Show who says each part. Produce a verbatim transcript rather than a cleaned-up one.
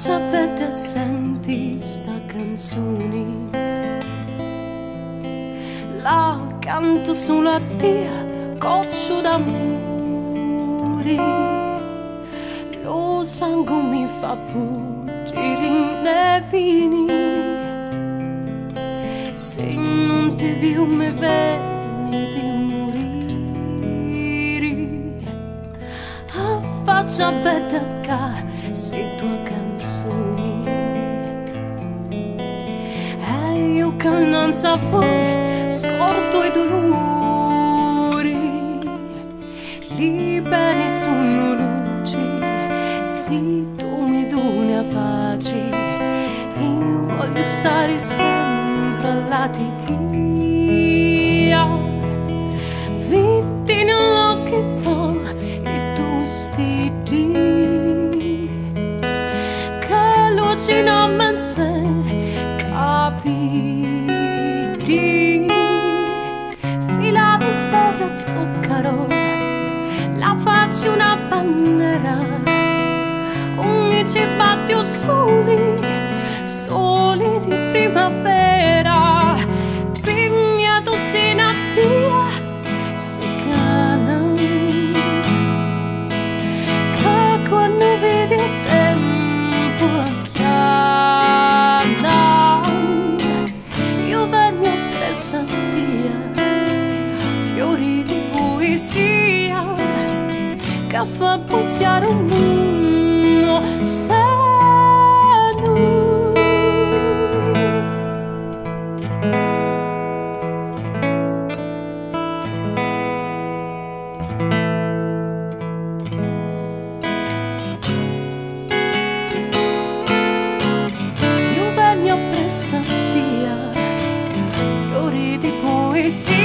Speaker 1: sapete senti sta canzone, la canto sulla tia coccio d'amore, lo sangue mi fa fuggire nei vini, se non ti viu me veni di morire, a faccia bella che sei tua canzone, e io che non sapevo scordo i dolori, li bene sono luci, se tu mi doni a pace, io voglio stare sempre al lato tia, vitti nell'occhio tuo e tu sti di, che luci non me se capiti, fila di ferro e zucchero, la faccio una bandiera, ogni ci battio soli, soli di primavera, pignato si natia, si cana, che quando vedi il tempo chiama, io vengo presa via, fiori di poesia, che fa passare un mondo sano. Io vengo a pressentia fiori di poesia,